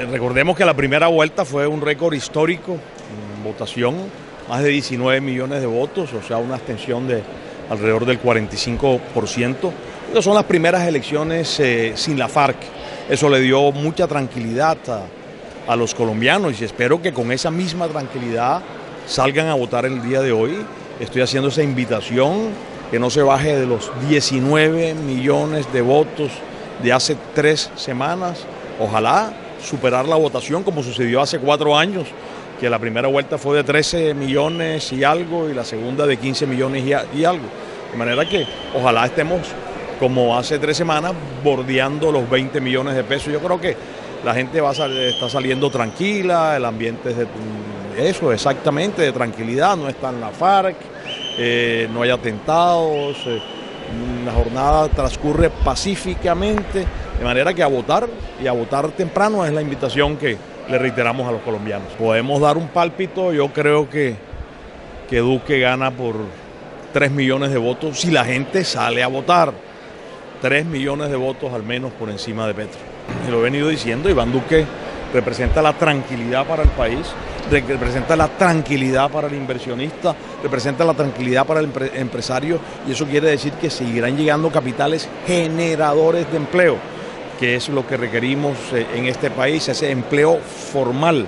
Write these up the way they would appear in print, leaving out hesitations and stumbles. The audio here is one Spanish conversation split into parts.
Recordemos que la primera vuelta fue un récord histórico en votación, más de 19 millones de votos, o sea, una abstención de alrededor del 45%. Estas son las primeras elecciones sin la FARC. Eso le dio mucha tranquilidad a los colombianos y espero que con esa misma tranquilidad salgan a votar el día de hoy. Estoy haciendo esa invitación, que no se baje de los 19 millones de votos de hace 3 semanas. Ojalá superar la votación como sucedió hace 4 años, que la primera vuelta fue de 13 millones y algo y la segunda de 15 millones y algo. De manera que ojalá estemos, como hace 3 semanas, bordeando los 20 millones de pesos. Yo creo que la gente está saliendo tranquila, el ambiente es de eso, exactamente, de tranquilidad, no está en la FARC, no hay atentados, la jornada transcurre pacíficamente, de manera que a votar y a votar temprano es la invitación que le reiteramos a los colombianos. Podemos dar un pálpito, yo creo que Duque gana por 3 millones de votos si la gente sale a votar. 3 millones de votos al menos por encima de Petro. Y lo he venido diciendo, Iván Duque representa la tranquilidad para el país, representa la tranquilidad para el inversionista, representa la tranquilidad para el empresario, y eso quiere decir que seguirán llegando capitales generadores de empleo, que es lo que requerimos en este país, ese empleo formal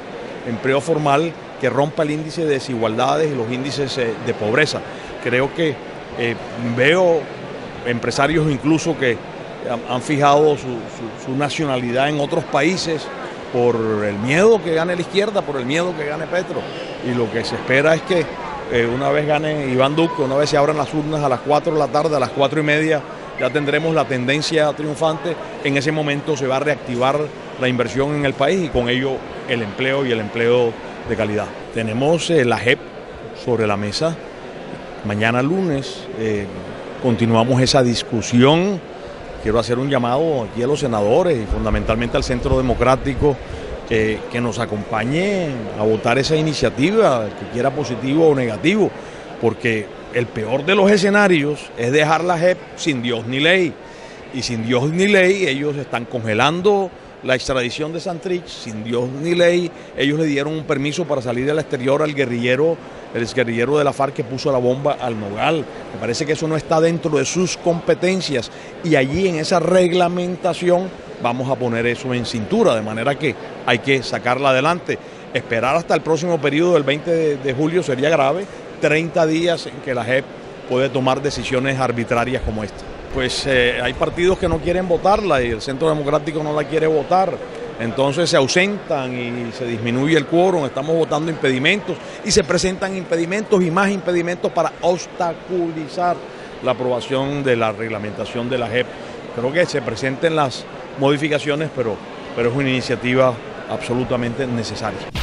que rompa el índice de desigualdades y los índices de pobreza. Creo que veo empresarios incluso que han fijado su nacionalidad en otros países por el miedo que gane la izquierda, por el miedo que gane Petro. Y lo que se espera es que una vez gane Iván Duque, una vez se abran las urnas a las 4 de la tarde, a las 4:30, ya tendremos la tendencia triunfante. En ese momento se va a reactivar la inversión en el país y con ello el empleo y el empleo de calidad. Tenemos la JEP sobre la mesa. Mañana lunes continuamos esa discusión. Quiero hacer un llamado aquí a los senadores y fundamentalmente al Centro Democrático que nos acompañe a votar esa iniciativa, el que quiera positivo o negativo, porque el peor de los escenarios es dejar la JEP sin Dios ni ley. Y sin Dios ni ley ellos están congelando la extradición de Santrich, sin Dios ni ley ellos le dieron un permiso para salir al exterior al guerrillero, el exguerrillero de la FARC que puso la bomba al Nogal. Me parece que eso no está dentro de sus competencias y allí en esa reglamentación vamos a poner eso en cintura, de manera que hay que sacarla adelante. Esperar hasta el próximo periodo del 20 de julio sería grave, 30 días en que la JEP puede tomar decisiones arbitrarias como esta. Pues hay partidos que no quieren votarla y el Centro Democrático no la quiere votar, entonces se ausentan y se disminuye el quórum, estamos votando impedimentos y se presentan impedimentos y más impedimentos para obstaculizar la aprobación de la reglamentación de la JEP. Creo que se presenten las modificaciones, pero es una iniciativa absolutamente necesaria.